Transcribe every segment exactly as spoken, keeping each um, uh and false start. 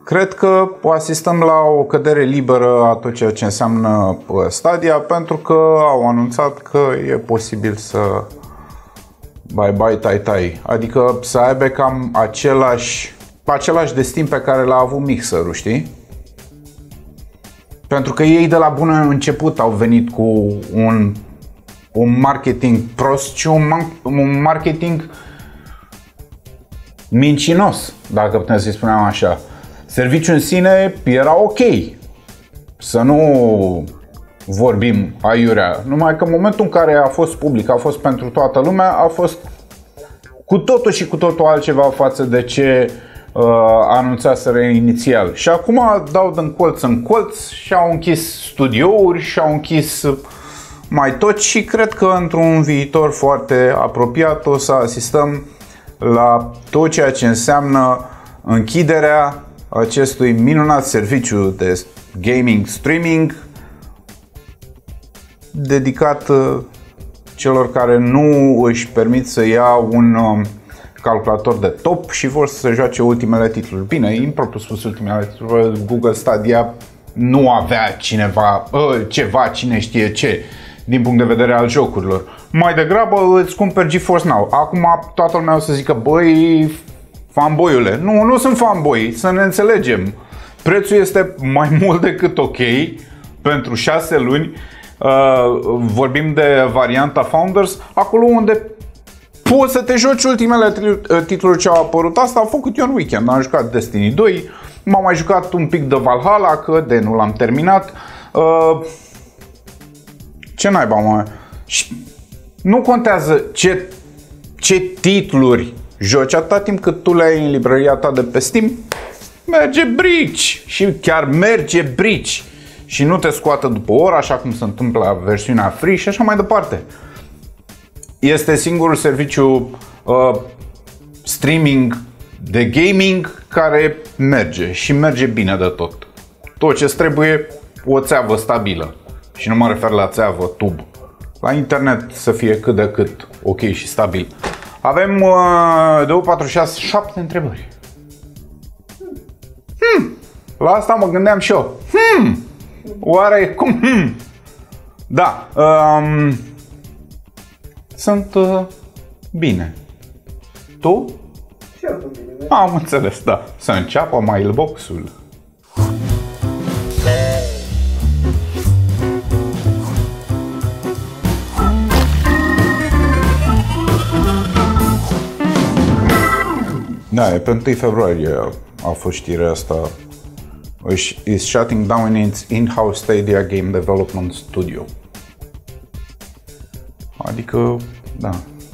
cred că asistăm la o cădere liberă a tot ceea ce înseamnă Stadia, pentru că au anunțat că e posibil să bye-bye, tai-tai. Adică să aibă cam același, același destin pe care l-a avut Mixer-ul, știi? Pentru că ei de la bun început au venit cu un, un marketing prost și un, un marketing mincinos, dacă putem să-i spunem așa. Serviciul în sine era ok, să nu vorbim aiurea, numai că în momentul în care a fost public, a fost pentru toată lumea, a fost cu totul și cu totul altceva față de ce uh, anunțaseră inițial. Și acum dau din colț în colț și au închis studiouri și au închis mai tot și cred că într-un viitor foarte apropiat o să asistăm la tot ceea ce înseamnă închiderea acestui minunat serviciu de gaming streaming dedicat celor care nu își permit să ia un calculator de top și vor să se joace ultimele titluri. Bine, impropriu spus ultimele titluri, Google Stadia nu avea cineva, ceva, cine știe ce, din punct de vedere al jocurilor. Mai degrabă îți cumperi GeForce Now. Acum toată lumea o să zică, băi, fanboiule. Nu, nu sunt fanboy, să ne înțelegem. Prețul este mai mult decât ok pentru șase luni. Uh, vorbim de varianta Founders, acolo unde poți să te joci ultimele titluri ce au apărut. Asta am făcut eu în weekend. Am jucat Destiny doi, m-am mai jucat un pic de Valhalla, că de nu l-am terminat. Uh, ce naiba, mă? Nu contează ce, ce titluri joci, atâta timp cât tu le ai în librăria ta de pe Steam, merge brici și chiar merge brici și nu te scoată după o oră, așa cum se întâmplă la versiunea free și așa mai departe. Este singurul serviciu uh, streaming de gaming care merge și merge bine de tot. Tot ce trebuie, o țeavă stabilă și nu mă refer la țeavă tub. La internet să fie cât de cât ok și stabil. Avem uh, două, patru, șase, șapte întrebări. Hmm. La asta mă gândeam și eu. Hmm. Oare cum? Hmm. Da. Um, sunt uh, bine. Tu? Și eu sunt bine. Da? Am înțeles, da. Să înceapă mailbox-ul. Da, e pe întâi februarie a fost știrea asta. Is shutting down its in-house Stadia Game Development Studio. Adică, da.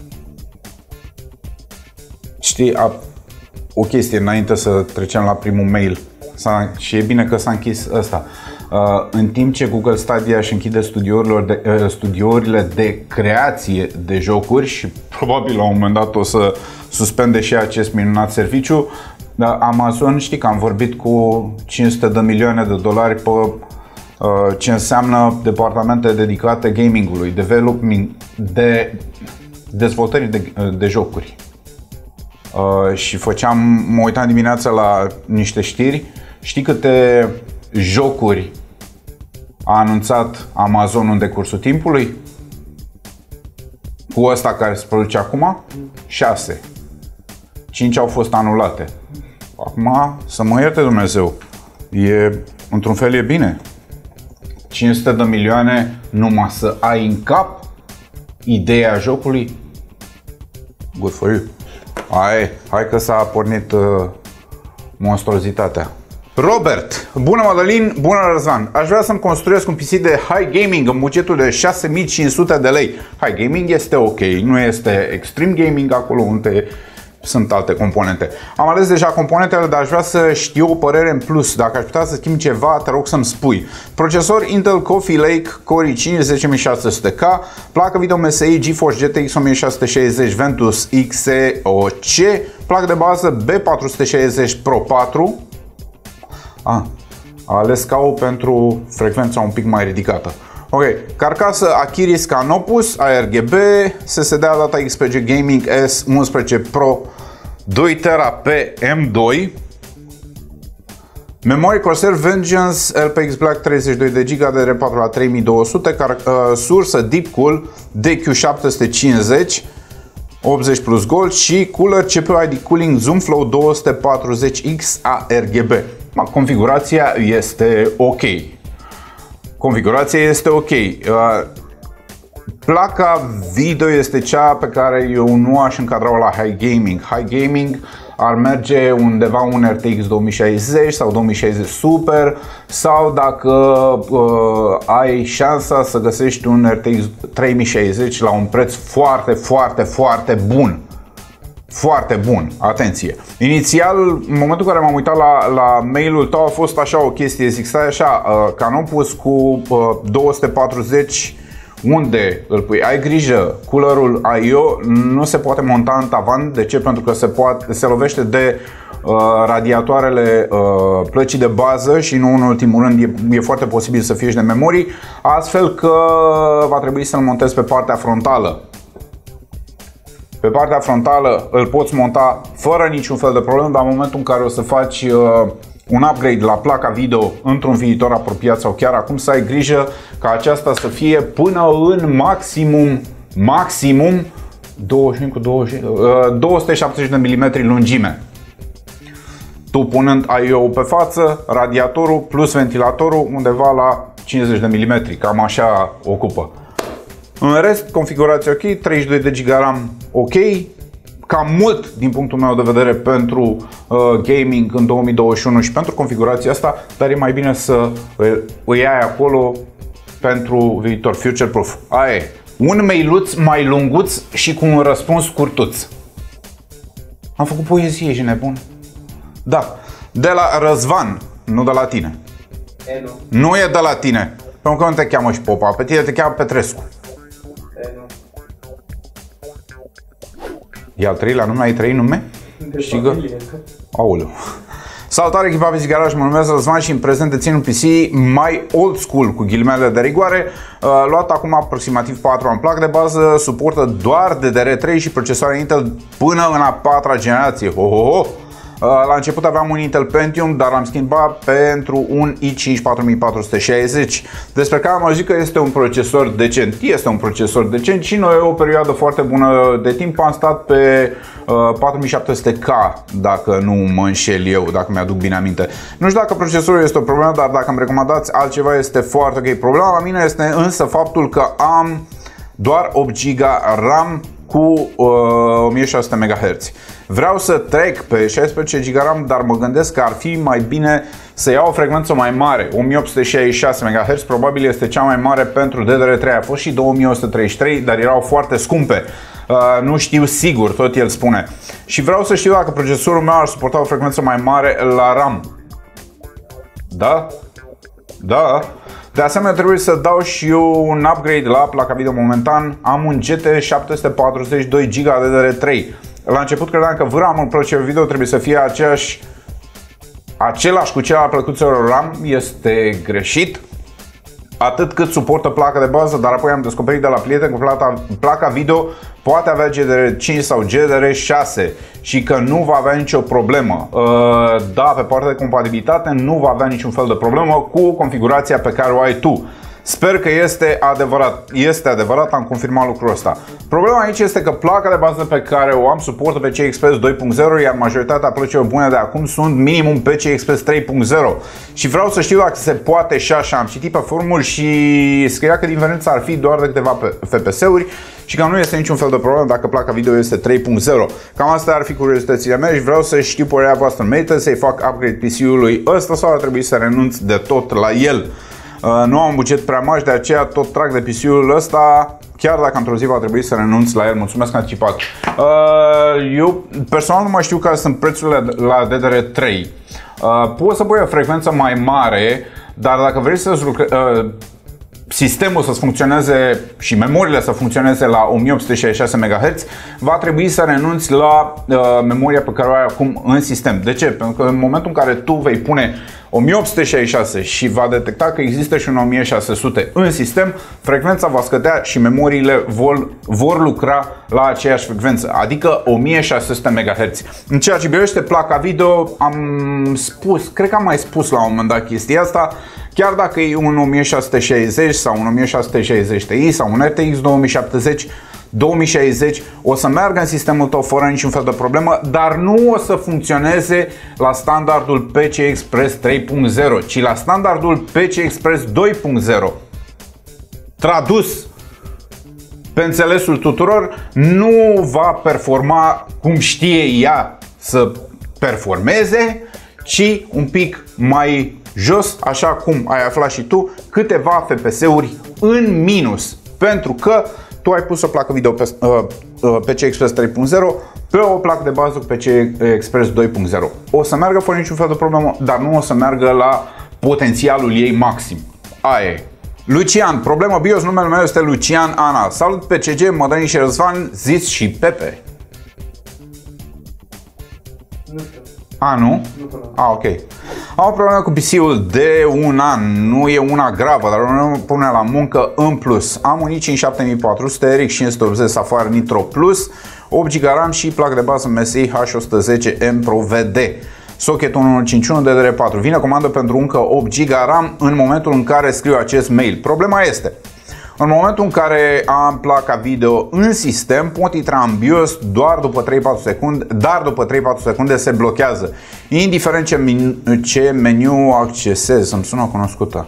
Știi, a, o chestie înainte să trecem la primul mail. S-a, și e bine că s-a închis ăsta. Uh, în timp ce Google Stadia își închide studiourile de, uh, studiourile de creație de jocuri și probabil la un moment dat o să suspende și acest minunat serviciu, dar Amazon, știi că am vorbit cu cinci sute de milioane de dolari pe uh, ce înseamnă departamente dedicate gamingului, development, de dezvoltării de, de jocuri. Uh, și făceam, mă uitam dimineața la niște știri. Știi câte jocuri a anunțat Amazon în decursul timpului? Cu ăsta care se produce acum? șase. cinci au fost anulate. Acum, să mă ierte Dumnezeu, e, într-un fel e bine. cinci sute de milioane numai să ai în cap ideea jocului? Good for you. Hai, hai că s-a pornit uh, monstruozitatea. Robert, bună Madalin, bună Răzvan. Aș vrea să-mi construiesc un P C de high gaming în bugetul de șase mii cinci sute de lei. High gaming este ok, nu este extreme gaming acolo unde sunt alte componente. Am ales deja componentele, dar aș vrea să știu o părere în plus. Dacă aș putea să schimb ceva, te rog să-mi spui. Procesor Intel Coffee Lake Core i cinci zece mii șase sute K, placă video M S I GeForce G T X o mie șase sute șaizeci Ventus X E O C, placă de bază B patru sute șaizeci Pro patru. Ah, a ales C A U pentru frecvența un pic mai ridicată. Ok, carcasă Achiris Canopus A R G B, S S D Adata X P G Gaming S unsprezece Pro doi tera pe M doi. Memorie Corsair Vengeance L P X Black treizeci și doi de giga, D D R patru la trei mii două sute, car, uh, sursă Deepcool D Q șapte sute cincizeci, optzeci plus Gold și cooler C P U I D Cooling Zoomflow două sute patruzeci X A R G B. Ma, configurația este ok. Configurația este ok. Uh, placa video este cea pe care eu nu aș încadra-o la high gaming. High gaming ar merge undeva un R T X două mii șaizeci sau două mii șaizeci Super, sau dacă uh, ai șansa să găsești un R T X trei mii șaizeci la un preț foarte, foarte, foarte bun. Foarte bun, atenție. Inițial, în momentul în care m-am uitat la, la mail-ul tău, a fost așa o chestie, zic, stai așa, uh, Canopus cu uh, două sute patruzeci, unde îl pui? Ai grijă, coolerul I O nu se poate monta în tavan. De ce? Pentru că se, poate, se lovește de uh, radiatoarele uh, plăcii de bază și nu în ultimul rând e, e foarte posibil să fie și de memorii, astfel că va trebui să-l montezi pe partea frontală. Pe partea frontală îl poți monta fără niciun fel de problemă, dar în momentul în care o să faci uh, un upgrade la placa video într-un viitor apropiat sau chiar acum, să ai grijă ca aceasta să fie până în maximum, maximum douăzeci cu douăzeci, uh, două sute șaptezeci de milimetri lungime. Tu punând I O pe față, radiatorul plus ventilatorul undeva la cincizeci de milimetri, cam așa ocupă. În rest, configurația ok, treizeci și doi de giga RAM ok, cam mult din punctul meu de vedere pentru uh, gaming în două mii douăzeci și unu și pentru configurația asta, dar e mai bine să îi ai acolo pentru viitor, future proof. Aia e, un mailuț mai lunguț și cu un răspuns scurtuț. Am făcut poezie, ești nebun? Da, de la Răzvan, nu de la tine. E, nu. Nu e de la tine, pentru că nu te cheamă și Popa, pe tine te cheamă Petrescu. E al treilea nume? Ai trei nume? Știgă? Aoleu. Salutare, echipa Basic Garage, mă numesc Răzvan și în prezent dețin un P C mai old school, cu ghilimele de rigoare, luat acum aproximativ patru ani. Placă de bază suportă doar D D R trei și procesoare Intel până în a patra generație. Ho, ho, ho. La început aveam un Intel Pentium, dar am schimbat pentru un i cinci patru mii patru sute șaizeci, despre care am zis că este un procesor decent. Este un procesor decent și noi o perioadă foarte bună de timp am stat pe uh, patru mii șapte sute K, dacă nu mă înșel eu, dacă mi-aduc bine aminte. Nu știu dacă procesorul este o problemă, dar dacă îmi recomandați altceva este foarte ok. Problema la mine este însă faptul că am doar opt giga RAM cu uh, o mie șase sute megahertz. Vreau să trec pe șaisprezece giga RAM, dar mă gândesc că ar fi mai bine să iau o frecvență mai mare. o mie opt sute șaizeci și șase megahertz probabil este cea mai mare pentru D D R trei. A fost și două mii o sută treizeci și trei, dar erau foarte scumpe. Uh, nu știu sigur, tot el spune. Și vreau să știu dacă procesorul meu ar suporta o frecvență mai mare la RAM. Da? Da. De asemenea, trebuie să dau și eu un upgrade la placa video momentan. Am un G T șapte sute patruzeci și doi giga D D R trei. La început credeam că VRAM-ul plăcuțelor video trebuie să fie aceeași, același cu cel al plăcuțelor RAM. Este greșit. Atât cât suportă placa de bază, dar apoi am descoperit de la prieten că placa, placa video poate avea G D R cinci sau G D R șase și că nu va avea nicio problemă. Da, pe partea de compatibilitate nu va avea niciun fel de problemă cu configurația pe care o ai tu. Sper că este adevărat. Este adevărat, am confirmat lucrul ăsta. Problema aici este că placa de bază pe care o am suportă P C I Express doi punct zero, iar majoritatea plăcilor bune de acum sunt minimum P C I Express trei punct zero. Și vreau să știu dacă se poate și așa. Am citit pe forumuri și scria că diferența ar fi doar de câteva F P S-uri și că nu este niciun fel de problemă dacă placa video este trei punct zero. Cam asta ar fi curiozitățile mele și vreau să știu părerea voastră. Merită să-i fac upgrade P C-ului ăsta sau ar trebui să renunț de tot la el? Uh, nu am buget prea mare, de aceea tot trag de P C-ul ăsta, chiar dacă într-o zi va trebui să renunț la el. Mulțumesc anticipat. Uh, eu personal nu mai știu care sunt prețurile la D D R trei. Uh, poți să pui o frecvență mai mare, dar dacă vrei să uh, sistemul să funcționeze și memoriile să funcționeze la o mie opt sute șaizeci și șase megahertz, va trebui să renunți la uh, memoria pe care o ai acum în sistem. De ce? Pentru că în momentul în care tu vei pune o mie opt sute șaizeci și șase și va detecta că există și un o mie șase sute în sistem, frecvența va scădea și memoriile vor, vor lucra la aceeași frecvență, adică o mie șase sute megahertz. În ceea ce privește placa video, am spus, cred că am mai spus la un moment dat chestia asta, chiar dacă e un o mie șase sute șaizeci sau un o mie șase sute șaizeci Ti sau un R T X două mii șaptezeci, două mii șaizeci, o să meargă în sistemul tău fără niciun fel de problemă, dar nu o să funcționeze la standardul P C I Express trei punct zero, ci la standardul P C I Express doi punct zero. Tradus pe înțelesul tuturor, nu va performa cum știe ea să performeze, ci un pic mai jos, așa cum ai aflat și tu, câteva F P S-uri în minus, pentru că tu ai pus o placă video pe uh, uh, P C I Express trei punct zero pe o placă de bază cu P C I Express doi punct zero. O să meargă fără niciun fel de problemă, dar nu o să meargă la potențialul ei maxim. Aia e. Lucian, problemă BIOS, numele meu este Lucian Ana. Salut P C G, Mădălin și Răzvan, Zis și Pepe. Nu știu. A, nu? Nu A, ok. Am o problemă cu P C-ul de un an, nu e una gravă, dar nu pune la muncă în plus. Am un i cinci șapte mii patru sute, R X cinci sute optzeci Sapphire Nitro Plus, opt giga RAM și placă de bază M S I H o sută zece M Pro V D. Socket unu unu cinci unu D D R patru. Vine comandă pentru încă opt giga RAM în momentul în care scriu acest mail. Problema este, în momentul în care am placa video în sistem, pot intra în BIOS doar după trei patru secunde, dar după trei patru secunde se blochează. Indiferent ce, menu, ce meniu accesez, îmi sună cunoscută.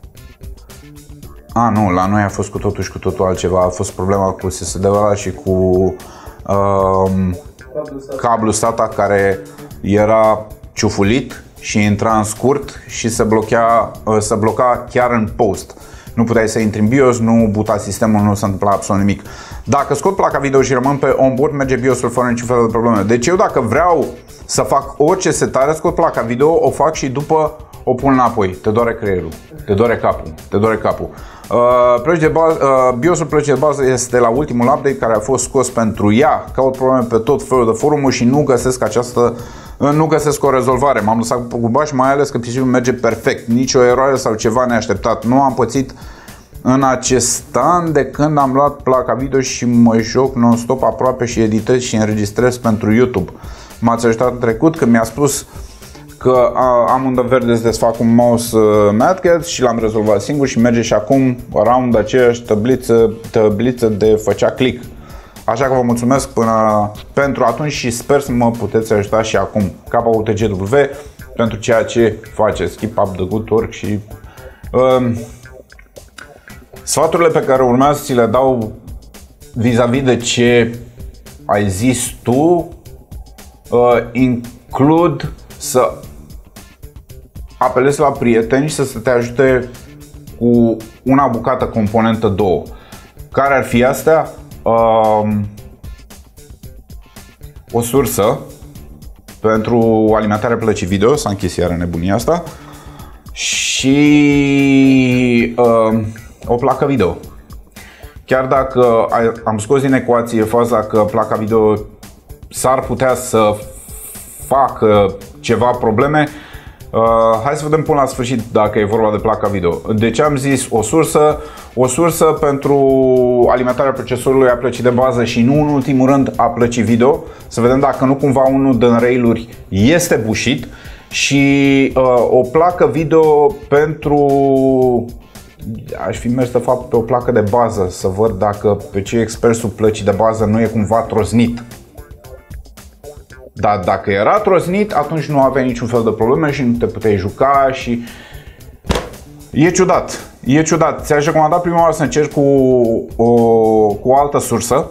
A, nu, la noi a fost cu totul și cu totul altceva. A fost problema cu S S D-ul ăla și cu um, cablu SATA care era ciufulit și intra în scurt și se blochea, se bloca chiar în post. Nu puteai să intri în BIOS, nu buta sistemul, nu se întâmpla absolut nimic. Dacă scot placa video și rămân pe onboard, merge BIOS-ul fără niciun fel de probleme. Deci eu dacă vreau să fac orice setare, scot placa video, o fac și după o pun înapoi. Te doare creierul, te doare capul, te doare capul. Uh, de bază, uh, BIOS-ul plăcii de bază este la ultimul update care a fost scos pentru ea. Caut probleme pe tot felul de forumuri și nu găsesc această Nu găsesc o rezolvare. M-am lăsat cu baș, mai ales că P C-ul merge perfect. Nici o eroare sau ceva neașteptat. Nu am pățit în acest an de când am luat placa video și mă joc non-stop aproape și editez și înregistrez pentru YouTube. M-ați ajutat în trecut când mi-a spus că am undă verde să desfac un mouse Mad Cat și l-am rezolvat singur și merge și acum around aceeași tabliță, tabliță de făcea click. Așa că vă mulțumesc până pentru atunci și sper să mă puteți ajuta și acum. K U T G W pentru ceea ce faceți. Keep up the good work și uh, sfaturile pe care urmează să ți le dau vis-a-vis de ce ai zis tu uh, includ să apelezi la prieteni și să te ajute cu una bucată componentă două. Care ar fi astea? Um, o sursă pentru alimentarea plăcii video, s-a închis iară nebunia asta, și um, o placă video. Chiar dacă am scos din ecuație faza că placa video s-ar putea să facă ceva probleme, Uh, hai să vedem până la sfârșit dacă e vorba de placa video. Deci am zis o sursă, o sursă pentru alimentarea procesorului a plăcii de bază și nu în ultimul rând a plăcii video. Să vedem dacă nu cumva unul din rail-uri este bușit. Și uh, o placă video pentru... Aș fi mers de fapt pe o placă de bază să văd dacă P C I Expressul plăcii de bază nu e cumva troznit. Dar dacă era troznit, atunci nu aveai niciun fel de probleme și nu te puteai juca și... E ciudat, e ciudat. Ți-aș recomanda prima oară să încerci cu o, cu o altă sursă.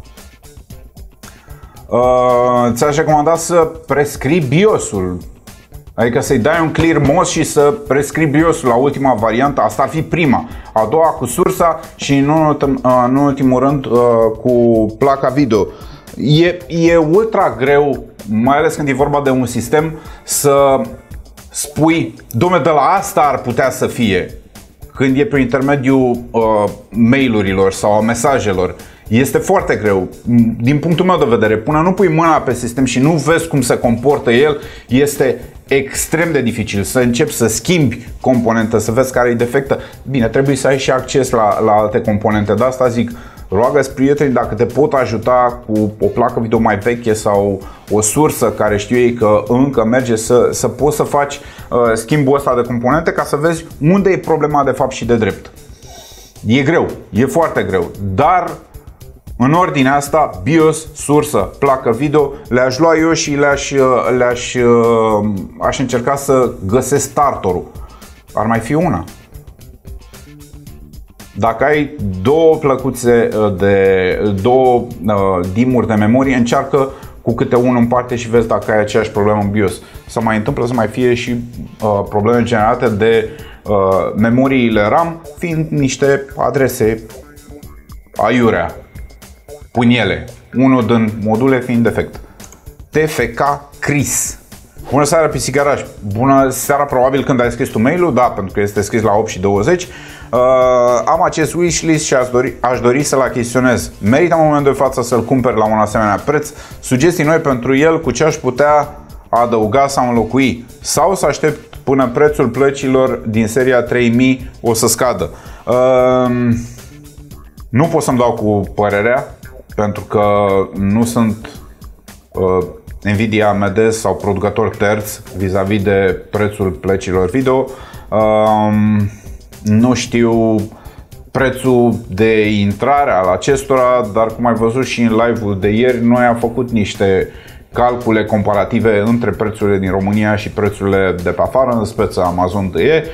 Uh, ți-aș recomanda să prescrii BIOS-ul. Adică să-i dai un clear M O S și să prescrii BIOS-ul la ultima variantă. Asta ar fi prima. A doua cu sursa și în, în ultimul rând cu placa video. E, e ultra greu, mai ales când e vorba de un sistem, să spui, dom'le, de la asta ar putea să fie, când e prin intermediul uh, mail-urilor sau a mesajelor. Este foarte greu. Din punctul meu de vedere, până nu pui mâna pe sistem și nu vezi cum se comportă el, este extrem de dificil să începi să schimbi componentă, să vezi care e defectă. Bine, trebuie să ai și acces la, la alte componente. De asta zic, roagă-ți prietenii dacă te pot ajuta cu o placă video mai veche sau o sursă care știu ei că încă merge, să, să poți să faci uh, schimbul ăsta de componente ca să vezi unde e problema de fapt și de drept. E greu, e foarte greu, dar în ordinea asta, BIOS, sursă, placă video, le-aș lua eu și le-aș, le-aș aș încerca să găsesc starterul. Ar mai fi una. Dacă ai două plăcuțe de două dimuri de memorie, încearcă cu câte unul în parte și vezi dacă ai aceeași problemă în BIOS. Să mai întâmplă să mai fie și uh, probleme generate de uh, memoriile RAM, fiind niște adrese aiurea. Pun ele, unul din module fiind defect. T F K Chris. Bună seara, Pisigaraj. Bună seara, probabil când ai scris tu mail-ul, da, pentru că este scris la opt și douăzeci. Uh, am acest wishlist și aș dori, aș dori să-l achiziționez. Merită în momentul de față să-l cumpăr la un asemenea preț? Sugestii noi pentru el, cu ce aș putea adăuga sau înlocui? Sau să aștept până prețul plăcilor din seria trei mii o să scadă? Uh, nu pot să-mi dau cu părerea, pentru că nu sunt uh, Nvidia, A M D sau producători terți vis-a-vis de prețul plăcilor video. Uh, nu știu prețul de intrare al acestora, dar cum ai văzut și în live-ul de ieri, noi am făcut niște calcule comparative între prețurile din România și prețurile de pe afară, în speță Amazon de e,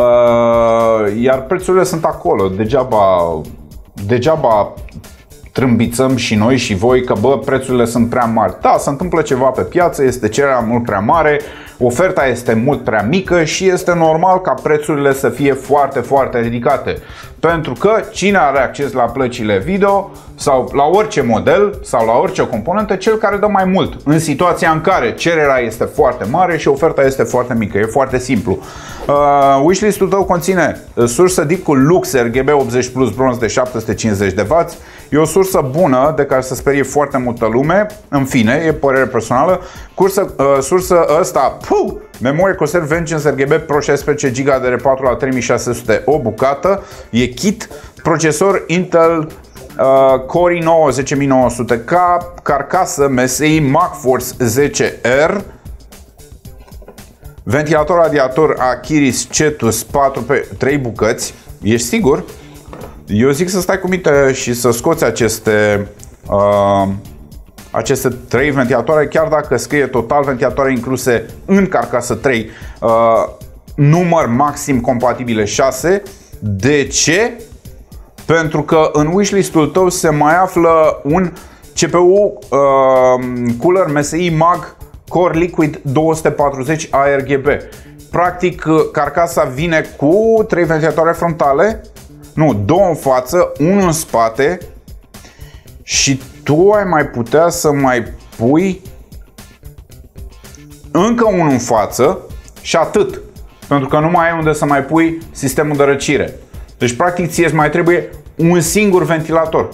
uh, iar prețurile sunt acolo, degeaba, degeaba trâmbițăm și noi și voi că bă, prețurile sunt prea mari. Da, se întâmplă ceva pe piață, este cererea mult prea mare, oferta este mult prea mică și este normal ca prețurile să fie foarte, foarte ridicate. Pentru că cine are acces la plăcile video sau la orice model sau la orice componentă? Cel care dă mai mult. În situația în care cererea este foarte mare și oferta este foarte mică. E foarte simplu. Uh, wishlist-ul tău conține sursă D I C cu Lux R G B optzeci plus bronz de șapte sute cincizeci de wați. E o sursă bună de care se sperie foarte multă lume. În fine, e părere personală. Cursă, uh, sursă ăsta, puh, memorie Corsair Vengeance R G B Pro șaisprezece giga D D R patru la trei mii șase sute, o bucată. E kit. Procesor Intel uh, Core i nouă zece mii nouă sute K, carcasă M S I MagForce zece R, ventilator radiator Achiris Cetus patru pe trei bucăți. Ești sigur? Eu zic să stai cu minte și să scoți aceste uh, aceste trei ventilatoare, chiar dacă scrie total ventilatoare incluse în carcasă trei, uh, număr maxim compatibile șase. De ce? Pentru că în wishlist-ul tău se mai află un C P U uh, Cooler M S I Mag Core Liquid două sute patruzeci A R G B. Practic, carcasa vine cu trei ventilatoare frontale, nu, două în față, unul în spate și tu ai mai putea să mai pui încă unul în față și atât. Pentru că nu mai ai unde să mai pui sistemul de răcire. Deci, practic, ție îți mai trebuie un singur ventilator.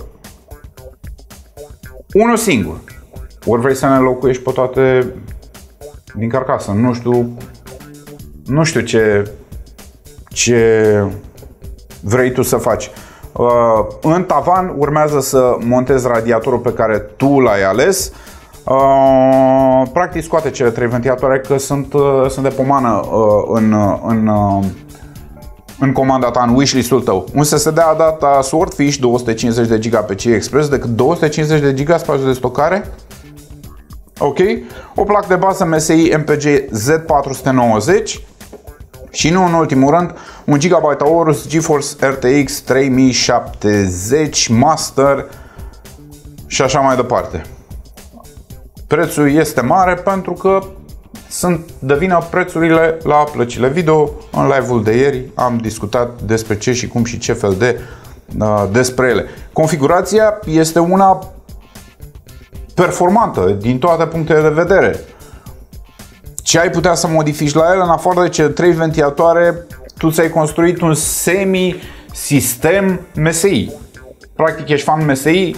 Unul singur. Ori vrei să ne locuiești pe toate din carcasă. Nu știu, nu știu ce, ce vrei tu să faci. În tavan urmează să montezi radiatorul pe care tu l-ai ales. Practic scoate cele trei ventilatoare că sunt, sunt de pomană în, în, în comanda ta, în wishlist-ul tău. Un S S D Adata Swordfish două sute cincizeci de giga P C I Express, decât două sute cincizeci de giga spațiu de stocare. Ok. O placă de bază M S I M P G Z patru sute nouăzeci. Și nu în ultimul rând, un gigabyte Aorus GeForce R T X trei mii șaptezeci Master și așa mai departe. Prețul este mare pentru că sunt de vină prețurile la plăcile video. În live-ul de ieri am discutat despre ce și cum și ce fel de uh, despre ele. Configurația este una performantă din toate punctele de vedere. Ce ai putea să modifici la el, în afară de cele trei ventilatoare, tu ți-ai construit un semi-sistem M S I. practic ești fan M S I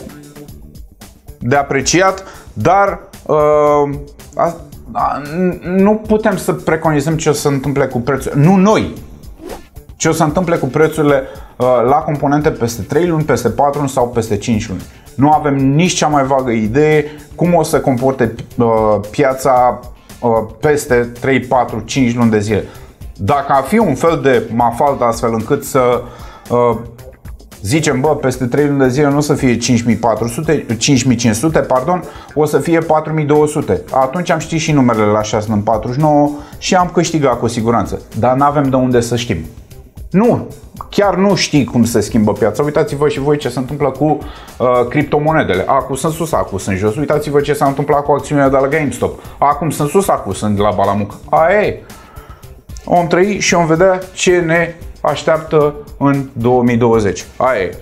de apreciat, dar uh, a, a, nu putem să preconizăm ce o să se întâmple cu prețurile, nu noi, ce o să se întâmple cu prețurile uh, la componente peste trei luni, peste patru luni sau peste cinci luni. Nu avem nici cea mai vagă idee cum o să se comporte uh, piața uh, peste trei, patru, cinci luni de zile. Dacă ar fi un fel de mafaltă astfel încât să uh, zicem, bă, peste trei luni de zile nu o să fie cinci mii patru sute, cinci mii cinci sute, pardon, o să fie patru mii două sute. Atunci am ști și numerele la șase luni patruzeci și nouă și am câștigat cu siguranță. Dar nu avem de unde să știm. Nu, chiar nu știi cum se schimbă piața. Uitați-vă și voi ce se întâmplă cu uh, criptomonedele. Acum sunt sus, acum sunt jos. Uitați-vă ce s-a întâmplat cu acțiunile de la GameStop. Acum sunt sus, acum sunt la Balamuc. Aia e. Om trăi și om vedea ce ne așteaptă în două mii douăzeci. Aia e.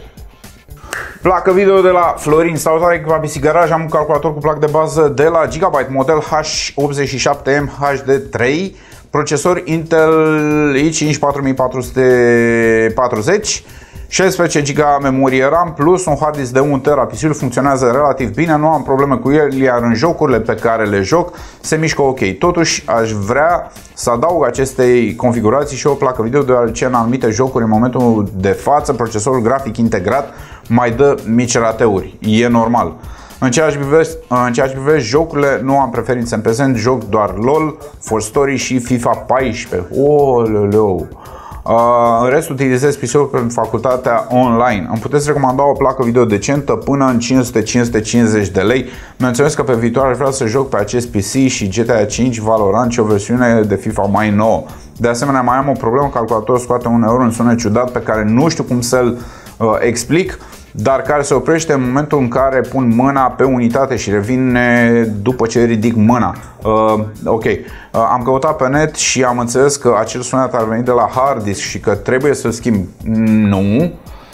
Placă video de la Florin. Salutare, echipa P C Garage. Am un calculator cu placă de bază de la Gigabyte, model H optzeci și șapte M H D trei, procesor Intel i cinci patru mii patru sute patruzeci, șaisprezece giga memorie RAM plus un hard disk de un tera. P C-ul funcționează relativ bine, nu am probleme cu el, iar în jocurile pe care le joc se mișcă ok. Totuși aș vrea să adaug acestei configurații și o placă video, deoarece în anumite jocuri în momentul de față procesorul grafic integrat mai dă mici rateuri. E normal. În ceea ce privește, în ceea ce privește jocurile, nu am preferințe în prezent, joc doar LOL, For Story și FIFA paisprezece. Ololeu. Uh, în rest utilizez P C-ul pentru facultatea online. Îmi puteți recomanda o placă video decentă până în cinci sute - cinci sute cincizeci de lei. Menționez că pe viitor aș vrea să joc pe acest P C și G T A cinci, Valorant și o versiune de FIFA mai nouă. De asemenea, mai am o problemă, calculatorul scoate uneori un sunet ciudat pe care nu știu cum să-l uh, explic, dar care se oprește în momentul în care pun mâna pe unitate și revine după ce ridic mâna. Uh, ok, uh, am căutat pe net și am înțeles că acel sunet ar veni de la hard disk și că trebuie să-l schimb. Nu. Uh,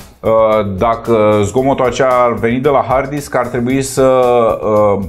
dacă zgomotul acela ar veni de la hard disk, ar trebui să uh,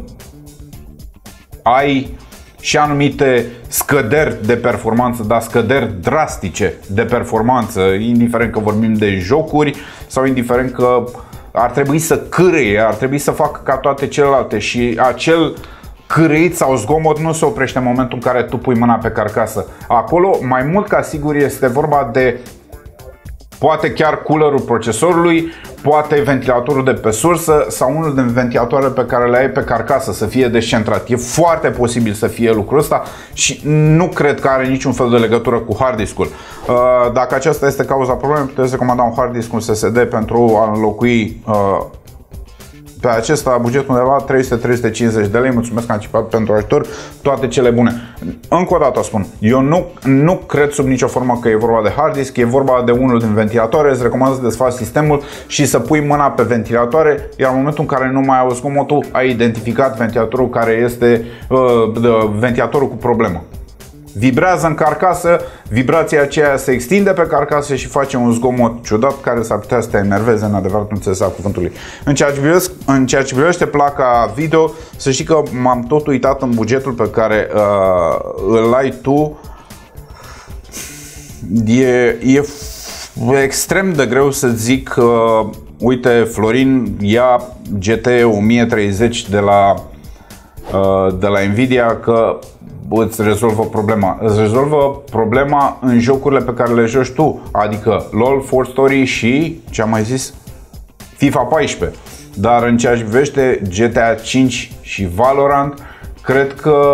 ai și anumite scăderi de performanță, dar scăderi drastice de performanță, indiferent că vorbim de jocuri sau indiferent că ar trebui să cârâie, ar trebui să facă ca toate celelalte și acel cârâit sau zgomot nu se oprește în momentul în care tu pui mâna pe carcasă. Acolo, mai mult ca sigur, este vorba de poate chiar coolerul procesorului, poate ventilatorul de pe sursă sau unul din ventilatoarele pe care le ai pe carcasă să fie descentrat. E foarte posibil să fie lucrul ăsta și nu cred că are niciun fel de legătură cu hard disk-ul. Dacă aceasta este cauza problemei, puteți recomanda un hard disk, un S S D pentru a înlocui pe acesta bugetul undeva trei sute - trei sute cincizeci de lei. Mulțumesc anticipat pentru ajutor, toate cele bune. Încă o dată spun, eu nu, nu cred sub nicio formă că e vorba de hard disk, e vorba de unul din ventilatoare. Îți recomand să desfaci sistemul și să pui mâna pe ventilatoare, iar în momentul în care nu mai auzi zgomotul, ai identificat ventilatorul care este uh, ventilatorul cu problemă. Vibrează în carcasă, vibrația aceea se extinde pe carcasă și face un zgomot ciudat care s-ar putea să te enerveze în adevăratul înțeles al cuvântului. În ceea ce privește, în ceea ce privește placa video, să știi că m-am tot uitat în bugetul pe care uh, îl ai tu. E, e extrem de greu să zic uh, uite, Florin, ia G T o mie treizeci de la, uh, de la Nvidia că îți rezolvă problema. Îți rezolvă problema în jocurile pe care le joci tu, adică LOL, For Story și, ce am mai zis, FIFA paisprezece. Dar în ceea ce privește G T A cinci și Valorant, cred că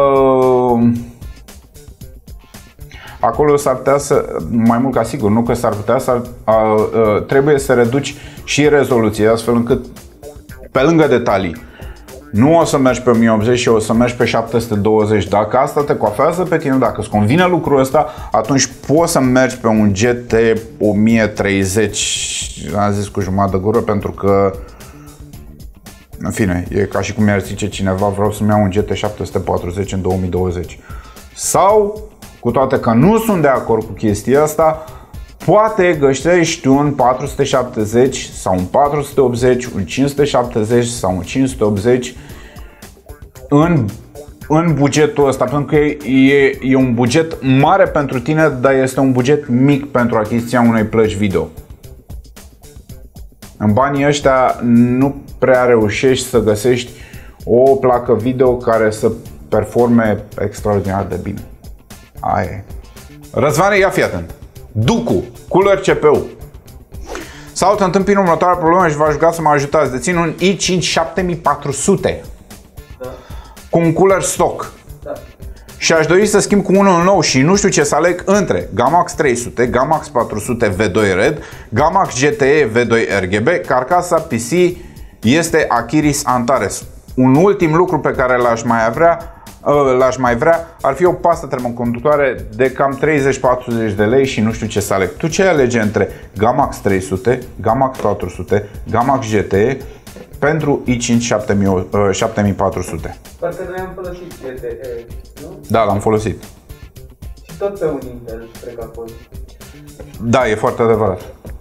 acolo s-ar putea să, mai mult ca sigur, nu că s-ar putea să, a, a, trebuie să reduci și rezoluția, astfel încât, pe lângă detalii, nu o să mergi pe o mie optzeci și o să mergi pe șapte sute douăzeci. Dacă asta te coafează pe tine, dacă îți convine lucrul ăsta, atunci poți să mergi pe un G T o mie treizeci. Am zis cu jumătate de gură pentru că, în fine, e ca și cum mi-ar zice cineva, vreau să-mi iau un G T șapte sute patruzeci în două mii douăzeci. Sau, cu toate că nu sunt de acord cu chestia asta, poate găsești un patru sute șaptezeci sau un patru sute optzeci, un cinci sute șaptezeci sau un cinci sute optzeci în, în bugetul ăsta, pentru că e, e un buget mare pentru tine, dar este un buget mic pentru achiziția unei plăci video. În banii ăștia nu prea reușești să găsești o placă video care să performe extraordinar de bine. Aia e. Răzvane, ia fi atent. Ducu, Cooler C P U. Salut, întâmpin următoarea problemă și v-aș ruga să mă ajutați. Dețin un i cinci șapte mii patru sute da. Cu un cooler stock. Da. Și aș dori să schimb cu unul nou și nu știu ce să aleg între Gamax trei sute, Gamax patru sute V doi Red, Gamax G T E V doi R G B, carcasa P C este Achiris Antares. Un ultim lucru pe care l-aș mai vrea, l-aș mai vrea ar fi o pastă termoconductoare de cam treizeci patruzeci de lei și nu știu ce să aleg. Tu ce alege între Gamax trei sute, Gamax patru sute, Gamax G T E pentru i cinci șapte mii patru sute? Parcă noi am folosit G T E, nu? Da, l-am folosit. Și tot pe un Intel, cred că a fost. Da, e foarte adevărat.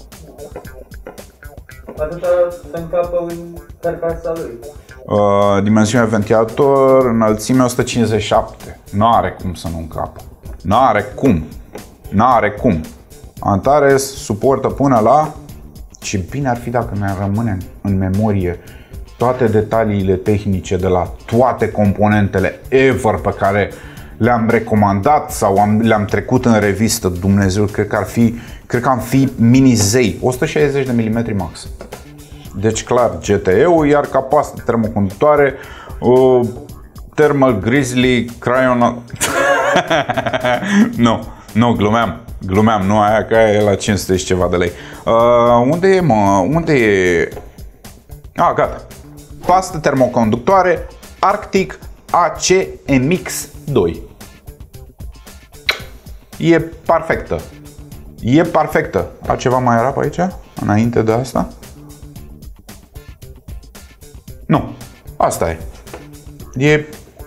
Atâta să încapă în carcasa lui. Uh, dimensiunea ventilator, înălțime o sută cincizeci și șapte. Nu are cum să nu încapă. Nu are cum. Nu are cum. Antares suportă până la... Ce bine ar fi dacă ne rămâne în memorie toate detaliile tehnice de la toate componentele ever pe care le-am recomandat sau am, le-am trecut în revistă. Dumnezeu, cred că ar fi, cred că am fi mini-zei, o sută șaizeci de milimetri max. Deci clar, G T E-ul, iar ca pastă termoconductoare, uh, Thermal Grizzly Cryon. Nu, nu, glumeam, glumeam, nu aia, că e la cinci sute și ceva de lei. Uh, unde e, mă? Unde e? Ah, gata. Pastă termoconductoare Arctic A C M X doi. E perfectă. E perfectă. A ceva mai era pe aici? Înainte de asta? Nu. Asta e. E...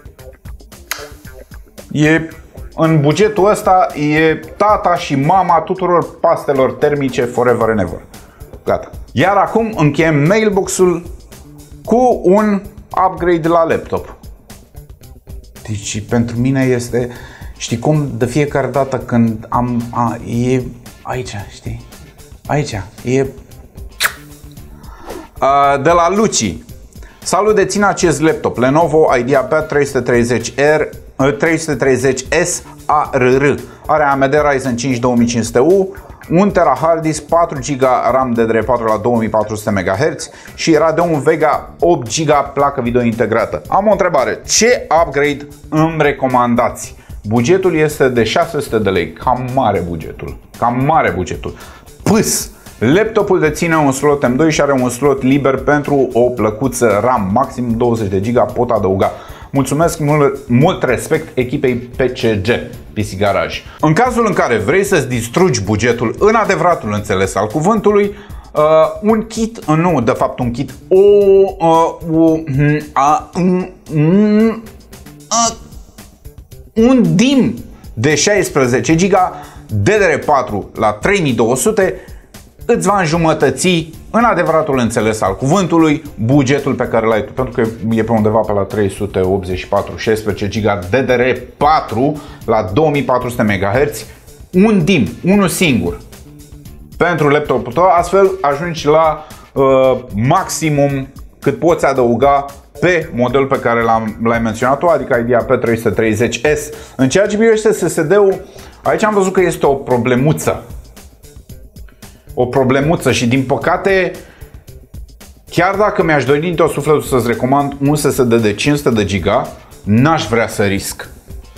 E... În bugetul ăsta e tata și mama tuturor pastelor termice forever and ever. Gata. Iar acum încheiem mailbox-ul cu un upgrade la laptop. Deci pentru mine este... Știi cum? De fiecare dată când am... A, e aici, știi? Aici. E... A, de la Luci. Salut, dețin acest laptop Lenovo IdeaPad trei sute treizeci R, trei sute treizeci S A R R. Are A M D Ryzen cinci două mii cinci sute U, unu tera hard disk, patru giga RAM D D R patru la două mii patru sute megahertz și Radeon Vega opt giga placă video integrată. Am o întrebare. Ce upgrade îmi recomandați? Bugetul este de șase sute de lei. Cam mare bugetul. Cam mare bugetul. Pâs! Laptopul deține un slot M doi și are un slot liber pentru o plăcuță RAM, maxim douăzeci de giga pot adăuga. Mulțumesc mult, mult respect echipei P C G, P C Garage. În cazul în care vrei să-ți distrugi bugetul în adevăratul înțeles al cuvântului, uh, un kit, uh, nu, de fapt un kit, o, uh, uh, uh, uh, uh, uh, un D I M de șaisprezece giga D D R patru la trei mii două sute îți va înjumătăți, în adevăratul înțeles al cuvântului, bugetul pe care l-ai tu, pentru că e pe undeva pe la trei sute optzeci și patru, șaisprezece giga D D R patru la două mii patru sute megahertz, un D I M, unul singur, pentru laptopul tău, astfel ajungi la uh, maximum cât poți adăuga pe modelul pe care l-ai menționat tu, adică IdeaPad trei sute treizeci S. În ceea ce privește S S D-ul, aici am văzut că este o problemuță. O problemuță și din păcate, chiar dacă mi-aș dori din tot sufletul să-ți recomand un S S D de cinci sute de giga, n-aș vrea să risc.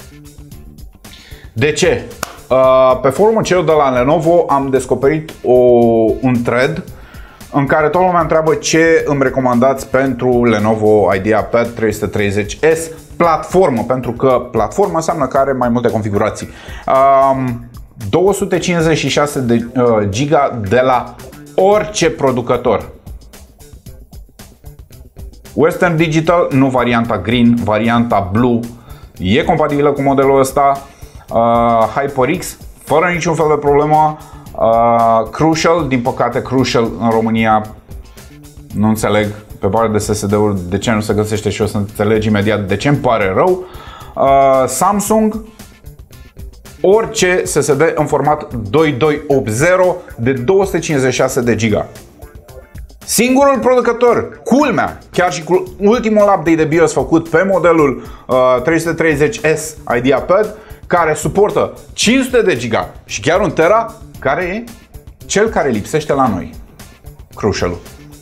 De ce? Pe forumul celor de la Lenovo am descoperit o, un thread în care toată lumea întreabă ce îmi recomandați pentru Lenovo IdeaPad trei sute treizeci S platformă, pentru că platformă înseamnă că are mai multe configurații. Um, două sute cincizeci și șase de uh, giga de la orice producător. Western Digital, nu varianta Green, varianta Blue, e compatibilă cu modelul ăsta. uh, HyperX, fără niciun fel de problemă. uh, Crucial, din păcate Crucial în România nu înțeleg pe partea de S S D-uri de ce nu se găsește și o să înțelegi imediat de ce îmi pare rău. uh, Samsung, orice S S D în format două mii douăsute optzeci de două sute cincizeci și șase de giga. Singurul producător, culmea, chiar și cu ultimul update de BIOS făcut pe modelul uh, trei sute treizeci S IdeaPad, care suportă cinci sute de giga și chiar un tera, care e cel care lipsește la noi. Crucial.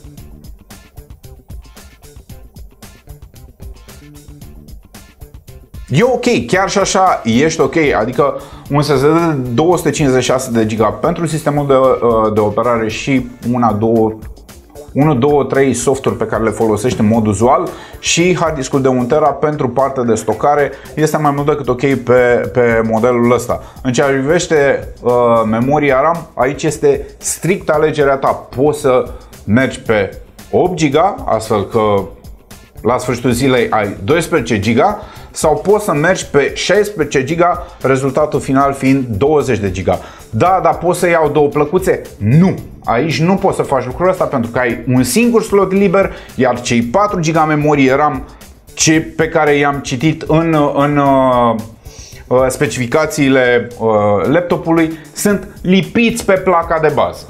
E ok, chiar și așa ești ok, adică un S S D două sute cincizeci și șase de giga pentru sistemul de, de operare și una, două, unu, doi, trei softuri pe care le folosești în mod uzual și hard diskul de un tera pentru partea de stocare este mai mult decât ok pe, pe modelul ăsta. În ceea ce privește uh, memoria RAM, aici este strict alegerea ta. Poți să mergi pe opt giga, astfel că la sfârșitul zilei ai doisprezece giga, sau poți să mergi pe șaisprezece giga, rezultatul final fiind douăzeci de giga. Da, dar poți să iau două plăcuțe? Nu! Aici nu poți să faci lucrul ăsta pentru că ai un singur slot liber, iar cei patru giga memorie RAM ce, pe care i-am citit în, în uh, specificațiile uh, laptopului sunt lipiți pe placa de bază.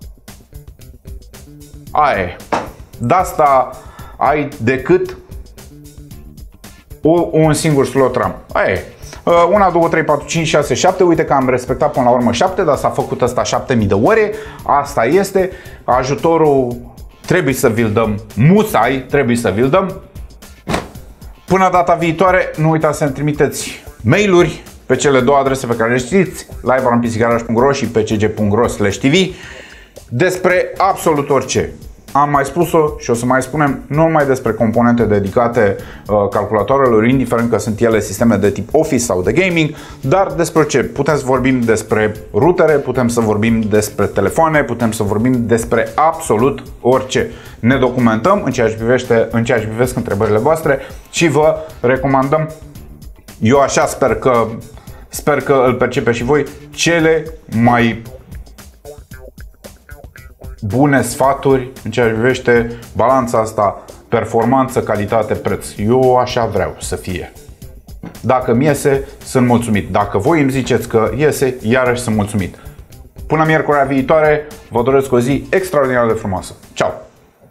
Aia e. De asta ai decât o, un singur slot RAM. Aia e. unu, doi, trei, patru, cinci, șase, șapte. Uite că am respectat până la urmă șapte, dar s-a făcut asta șapte mii de ore. Asta este. Ajutorul trebuie să vi-l dăm. Musai trebuie să vi-l dăm. Până data viitoare, nu uitați să-mi trimiteți mail-uri pe cele două adrese pe care le știți, live aram p c garage punct ro și p c g punct ro slash t v, despre absolut orice. Am mai spus-o și o să mai spunem, nu numai despre componente dedicate uh, calculatoarelor, indiferent că sunt ele sisteme de tip Office sau de gaming, dar despre ce? Putem să vorbim despre rutere, putem să vorbim despre telefoane, putem să vorbim despre absolut orice. Ne documentăm în ceea ce privește, în ceea ce privesc întrebările voastre și vă recomandăm, eu așa sper că, sper că îl percepeți și voi, cele mai bune sfaturi în ceea ce privește balanța asta performanță, calitate, preț. Eu așa vreau să fie. Dacă mi iese, sunt mulțumit. Dacă voi îmi ziceți că iese, iarăși sunt mulțumit. Până miercurea viitoare, vă doresc o zi extraordinar de frumoasă. Ciao!